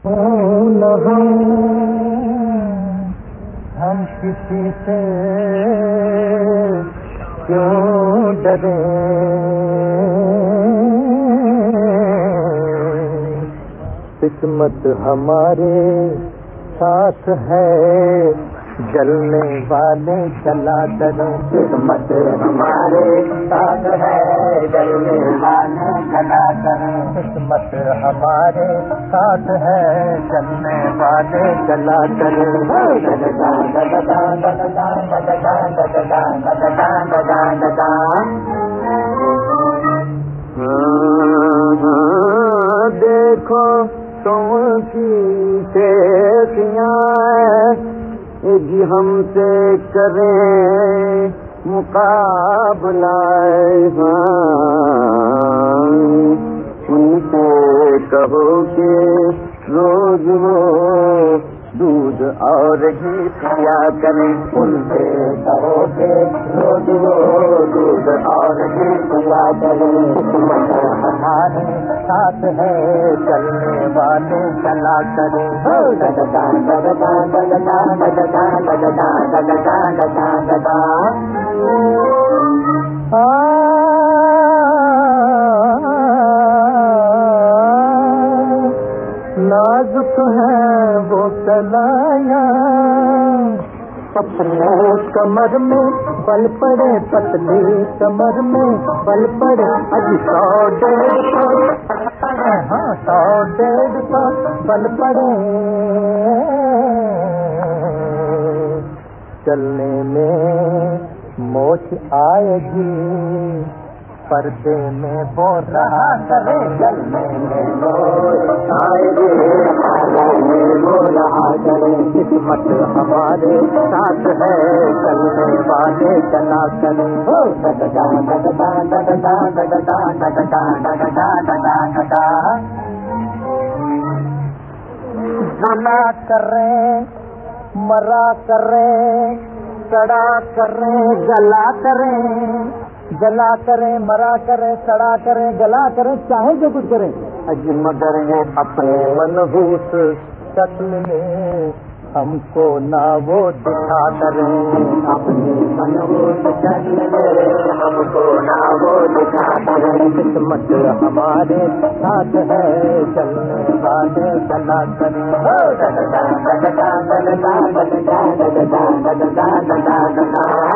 न हम किसी से क्यों डरे, किस्मत हमारे साथ है, जलने वाले जला करें। किस्मत हमारे साथ है, जलने वाले जला करें। किस्मत हमारे साथ है, जलने वाले जला करें। देखो तुम की शेखियाँ जी हमसे करें मुकाबला, उनसे कहो कि रोज वो दूध और घी पिया करें। उनसे कहो कि रोज वो दूध और घी पिया करें। हमारे साथ है, चलने वाले चला करें। नाजुक है वो कलाया, पतले कमर में बल पड़े, पतली कमर में बल पड़े। अजी 100-150 बल पड़े, चलने में मोच आएगी, पर्दे में वो रहा करे। चलने में मोच आएगी, पर्दे में वो रहा करे। किस्मत हमारे साथ है, चलने वाले चला करें। जला करें, मरा करें, सड़ा करें, गला करें। जला करें, मरा करें, सड़ा करें, गला करें, चाहे जो कुछ करें। अजी मगर ये अपने मनहूस शक्ल में हमको ना वो दिखा करें। अपनी मनहूस शक्ल में हमको ना वो दिखा करें। किस्मत हमारे साथ है, चलने वाले चला करें।